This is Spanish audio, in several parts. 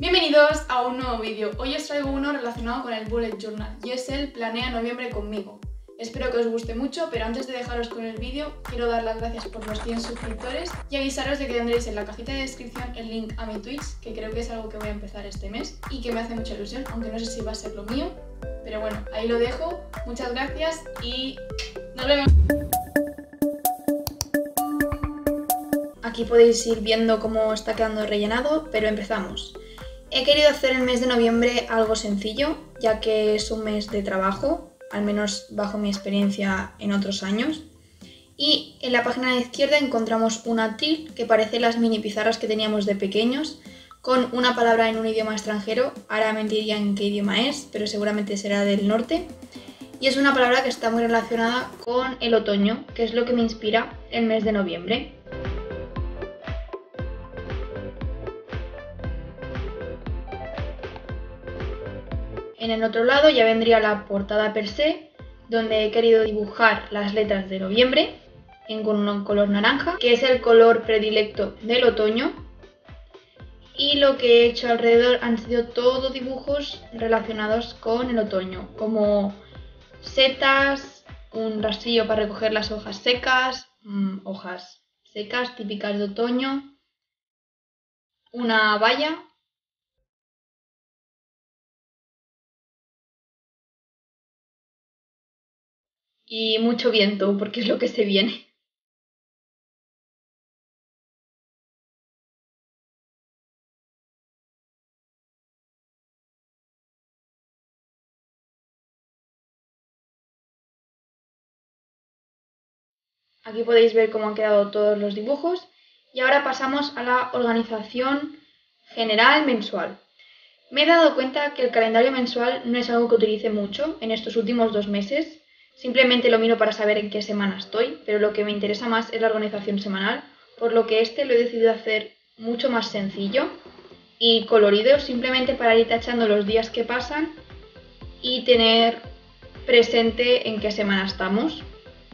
Bienvenidos a un nuevo vídeo. Hoy os traigo uno relacionado con el Bullet Journal y es el Planea Noviembre conmigo. Espero que os guste mucho, pero antes de dejaros con el vídeo quiero dar las gracias por los 100 suscriptores y avisaros de que tendréis en la cajita de descripción el link a mi Twitch, que creo que es algo que voy a empezar este mes y que me hace mucha ilusión, aunque no sé si va a ser lo mío, pero bueno, ahí lo dejo. Muchas gracias y nos vemos. Aquí podéis ir viendo cómo está quedando rellenado, pero empezamos. He querido hacer el mes de noviembre algo sencillo, ya que es un mes de trabajo, al menos bajo mi experiencia en otros años. Y en la página de izquierda encontramos una til que parece las mini pizarras que teníamos de pequeños, con una palabra en un idioma extranjero. Ahora mentiría en qué idioma es, pero seguramente será del norte. Y es una palabra que está muy relacionada con el otoño, que es lo que me inspira el mes de noviembre. En el otro lado ya vendría la portada per se, donde he querido dibujar las letras de noviembre con un color naranja, que es el color predilecto del otoño. Y lo que he hecho alrededor han sido todo dibujos relacionados con el otoño, como setas, un rastrillo para recoger las hojas secas típicas de otoño, una valla y mucho viento, porque es lo que se viene. Aquí podéis ver cómo han quedado todos los dibujos y ahora pasamos a la organización general mensual. Me he dado cuenta que el calendario mensual no es algo que utilice mucho en estos últimos 2 meses. Simplemente lo miro para saber en qué semana estoy, pero lo que me interesa más es la organización semanal, por lo que este lo he decidido hacer mucho más sencillo y colorido, simplemente para ir tachando los días que pasan y tener presente en qué semana estamos.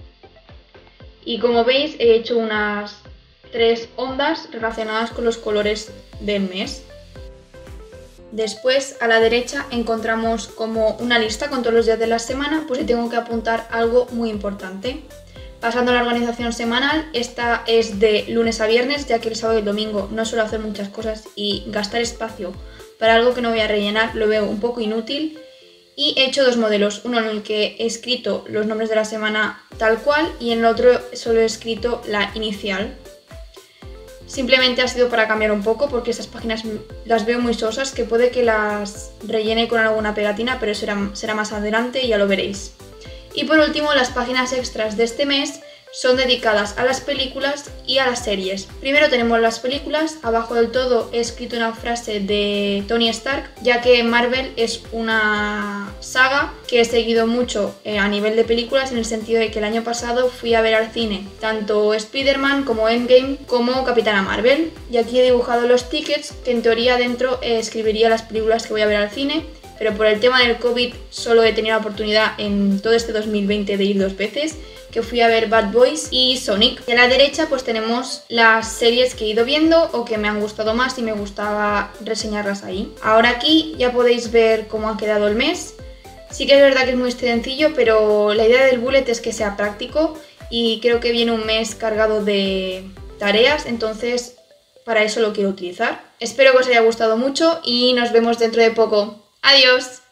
Y como veis he hecho unas 3 ondas relacionadas con los colores del mes. Después a la derecha encontramos como una lista con todos los días de la semana, pues si tengo que apuntar algo muy importante. Pasando a la organización semanal, esta es de lunes a viernes, ya que el sábado y el domingo no suelo hacer muchas cosas y gastar espacio para algo que no voy a rellenar lo veo un poco inútil. Y he hecho 2 modelos, uno en el que he escrito los nombres de la semana tal cual y en el otro solo he escrito la inicial. Simplemente ha sido para cambiar un poco porque estas páginas las veo muy sosas, que puede que las rellene con alguna pegatina, pero será más adelante y ya lo veréis. Y por último, las páginas extras de este mes son dedicadas a las películas y a las series. Primero tenemos las películas. Abajo del todo he escrito una frase de Tony Stark, ya que Marvel es una saga que he seguido mucho a nivel de películas, en el sentido de que el año pasado fui a ver al cine tanto Spider-Man como Endgame como Capitana Marvel. Y aquí he dibujado los tickets, que en teoría dentro escribiría las películas que voy a ver al cine, pero por el tema del COVID solo he tenido la oportunidad en todo este 2020 de ir 2 veces, que fui a ver Bad Boys y Sonic. Y a la derecha pues tenemos las series que he ido viendo o que me han gustado más y me gustaba reseñarlas ahí. Ahora aquí ya podéis ver cómo ha quedado el mes. Sí que es verdad que es muy sencillo, pero la idea del bullet es que sea práctico y creo que viene un mes cargado de tareas, entonces para eso lo quiero utilizar. Espero que os haya gustado mucho y nos vemos dentro de poco. ¡Adiós!